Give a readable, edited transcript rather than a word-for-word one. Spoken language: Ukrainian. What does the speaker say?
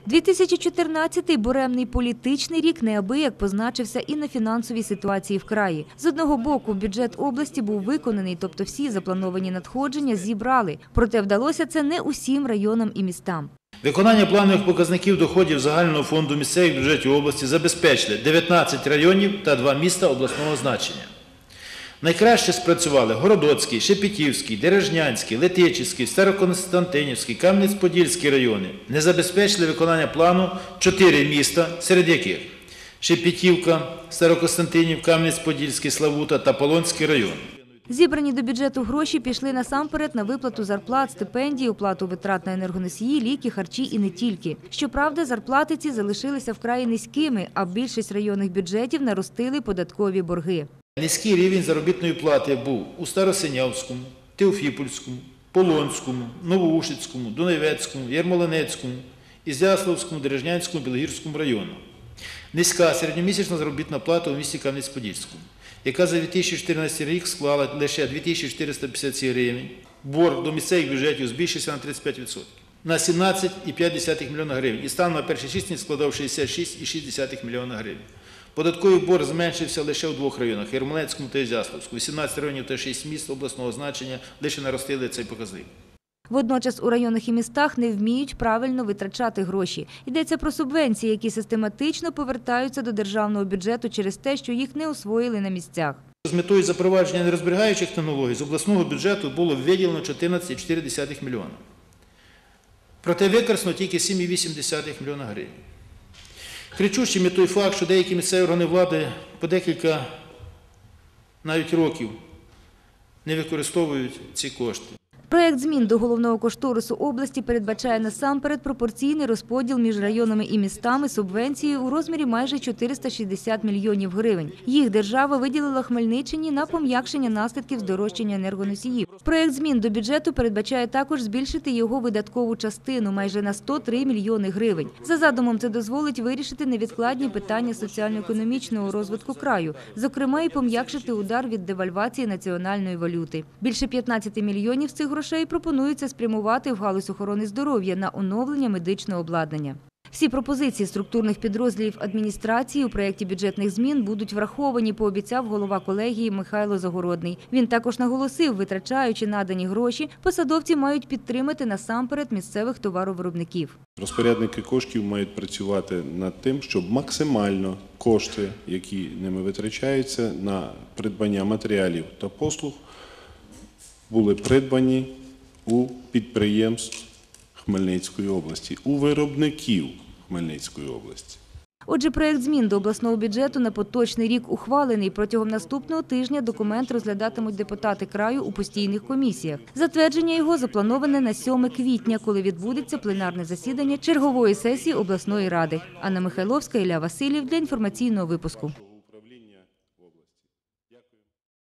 2014-й буремний політичний рік неабияк позначився і на фінансовій ситуації в краї. З одного боку, бюджет області був виконаний, тобто всі заплановані надходження зібрали. Проте вдалося це не усім районам і містам. Виконання планових показників доходів загального фонду місцевих бюджетів області забезпечили 19 районів та 2 міста обласного значення. Найкраще спрацювали Городоцький, Шепетівський, Дережнянський, Летичівський, Староконстантинівський, Кам'янець-Подільський райони. Не забезпечили виконання плану 4 міста, серед яких Шепетівка, Староконстантинів, Кам'янець-Подільський, Славута та Полонський район. Зібрані до бюджету гроші пішли насамперед на виплату зарплат, стипендій, оплату витрат на енергоносії, ліки, харчі і не тільки. Щоправда, зарплати ці залишилися вкрай низькими, а більшість районних бюджетів наростили податкові борги. Низький рівень заробітної плати був у Старосинявському, Теофіпольському, Полонському, Новоушицькому, Дунайвецькому, Ярмолинецькому, Ізяславському, Дережнянському, Білогірському району. Низька середньомісячна заробітна плата у місті Кам'янець-Подільському, яка за 2014 рік склала лише 2457 гривень. Борг до місцевих бюджетів збільшився на 35%, на 17,5 мільйона гривень. І станом на 1 січня складав 66,6 мільйона гривень. Податковий борг зменшився лише у 2 районах – Ярмолинецькому та Ізяславському. 18 районів та 6 міст обласного значення лише наростили цей показник. Водночас у районах і містах не вміють правильно витрачати гроші. Йдеться про субвенції, які систематично повертаються до державного бюджету через те, що їх не освоїли на місцях. З метою запровадження нерозберігаючих технологій з обласного бюджету було виділено 14,4 мільйона. Проте використано тільки 7,8 мільйона гривень. Кричущим є той факт, що деякі місцеві органи влади по декілька навіть років не використовують ці кошти. Проєкт змін до головного кошторису області передбачає насамперед пропорційний розподіл між районами і містами субвенцією у розмірі майже 460 мільйонів гривень. Їх держава виділила Хмельниччині на пом'якшення наслідків здорожчання енергоносіїв. Проєкт змін до бюджету передбачає також збільшити його видаткову частину майже на 103 мільйони гривень. За задумом це дозволить вирішити невідкладні питання соціально-економічного розвитку краю, зокрема і пом'якшити удар від девальвації національної валюти. Більше 15 мільйонів з цих грошей пропонується спрямувати в галузь охорони здоров'я на оновлення медичного обладнання. Всі пропозиції структурних підрозділів адміністрації у проєкті бюджетних змін будуть враховані, пообіцяв голова колегії Михайло Загородний. Він також наголосив, витрачаючи надані гроші, посадовці мають підтримати насамперед місцевих товаровиробників. Розпорядники коштів мають працювати над тим, щоб максимально кошти, які ними витрачаються на придбання матеріалів та послуг, були придбані у підприємств Хмельницької області, у виробників Хмельницької області. Отже, проєкт змін до обласного бюджету на поточний рік ухвалений. Протягом наступного тижня документ розглядатимуть депутати краю у постійних комісіях. Затвердження його заплановане на 7 квітня, коли відбудеться пленарне засідання чергової сесії обласної ради. Анна Михайловська, Ілля Васильєв для інформаційного випуску.